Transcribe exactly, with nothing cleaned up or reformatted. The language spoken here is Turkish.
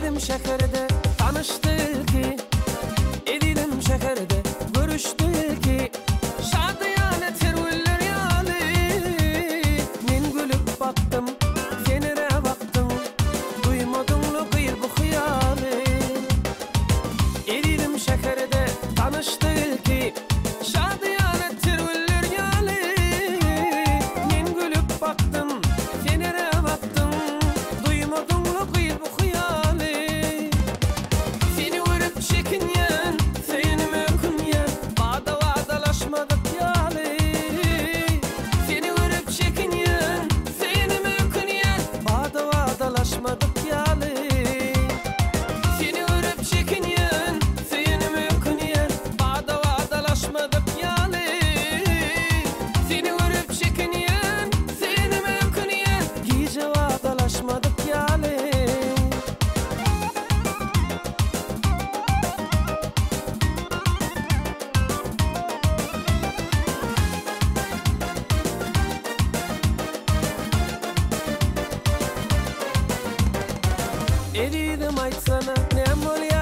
Eridim şehirde tanıştık ki, eridim şehirde görüştük ki. Şadiyane tervüller yali, men gülüp baktım, senere baktım, duymadın mı kıyır bu hıyali. Eridim şehirde tanıştık ki, şadiyane tervüller yali, men gülüp baktım, senere baktım, duymadın mı kıyır bu hıyali. Seni görüp çekinyen, seni mümkünyen, vada vadalaşmadık yali. Seni görüp çekinyen, seni mümkünyen, vada vadalaşmadık yali. Seni görüp çekinyen, seni mümkünyen, vada vadalaşmadık yali. Seni görüp çekinyen, seni mümkünyen, iyice vadalaşmadık yali. Eridim aytsana, ne mol